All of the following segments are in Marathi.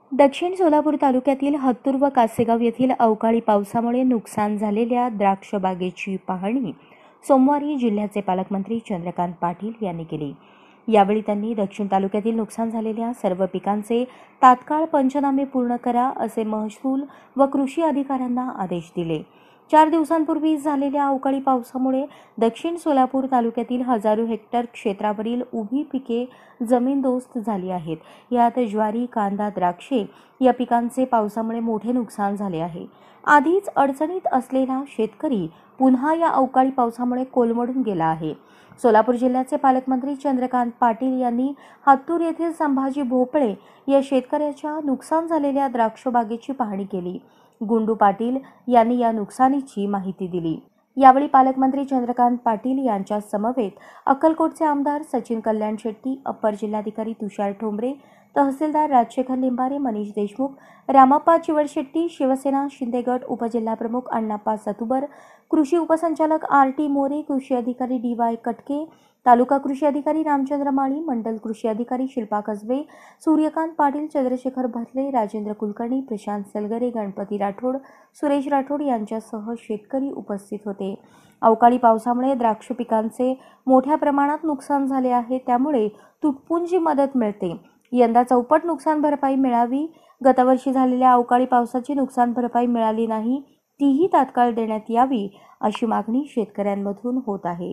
दक्षिण सोलापूर तालुक्यातील हत्तूर व कासेगाव येथील अवकाळी पावसामुळे नुकसान झालेल्या द्राक्ष बागेची पाहणी सोमवारी जिल्ह्याचे पालकमंत्री चंद्रकांत पाटील यांनी केली। यावेळी त्यांनी दक्षिण तालुक्यातील नुकसान झालेल्या सर्व पिकांचे तात्काळ पंचनामे पूर्ण करा असे महसूल व कृषी अधिकाऱ्यांना आदेश दिले। 4 दिवसांपूर्वी झालेल्या अवकाळी पावसामुळे दक्षिण सोलापूर तालुक्यातील हजारो हेक्टर क्षेत्रावरील उभी पिके जमीनदोस्त झाली आहेत। यात ज्वारी, कांदा, द्राक्षे या पिकांचे पावसामुळे मोठे नुकसान झाले आहे। आधीच अडचणीत असलेला शेतकरी पुन्हा या अवकाळी पावसामुळे कोलमडून गेला आहे। सोलापूर जिल्ह्याचे पालकमंत्री चंद्रकांत पाटील यांनी हत्तूर येथील संभाजी भोपळे या शेतकऱ्याच्या नुकसान झालेल्या द्राक्ष बागेची पाहणी केली। गुंडू पाटील यांनी या नुकसानीची माहिती दिली। यावेळी पालकमंत्री चंद्रकांत पाटील यांच्या समवेत अक्कलकोटचे आमदार सचिन कल्याण शेट्टी, अप्पर जिल्हाधिकारी तुषार ठोंबरे, तहसीलदार राजशेखर लिंबारे, मनीष देशमुख, रामप्पा चिवडशेट्टी, शिवसेना शिंदे गट उपजिल्हाप्रमुख अण्णाप्पा सतुबर, कृषी उपसंचालक आर.टी. मोरे, कृषी अधिकारी डी.वाय. कटके, तालुका कृषी अधिकारी रामचंद्र माळी, मंडल कृषी अधिकारी शिल्पा कसबे, सूर्यकांत पाटील, चंद्रशेखर भरले, राजेंद्र कुलकर्णी, प्रशांत सलगरे, गणपती राठोड, सुरेश राठोड यांच्यासह शेतकरी उपस्थित होते। अवकाळी पावसामुळे द्राक्ष पिकांचे मोठ्या प्रमाणात नुकसान झाले आहे, त्यामुळे तुटपुंजी मदत मिळते। यंदा चौपट नुकसान भरपाई मिळावी। गतवर्षी झालेल्या अवकाळी पावसाची नुकसान भरपाई मिळाली नाही, तीही तात्काळ देण्यात यावी अशी मागणी शेतकऱ्यांमधून होत आहे।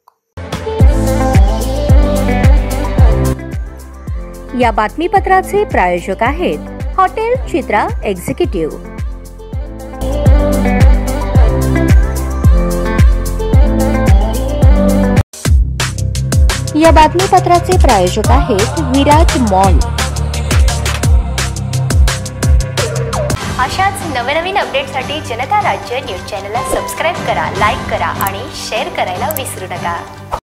या बातमीपत्राचे प्रायोजक आहेत हॉटेल चित्रा एक्झिक्युटिव्ह। या बातमीपत्राचे प्रायोजक आहेत विराज मॉल। अशाच नवनवीन अपडेटसाठी जनता राज्य न्यूज चॅनलला सबस्क्राईब करा, लाईक करा आणि शेअर करायला विसरू नका।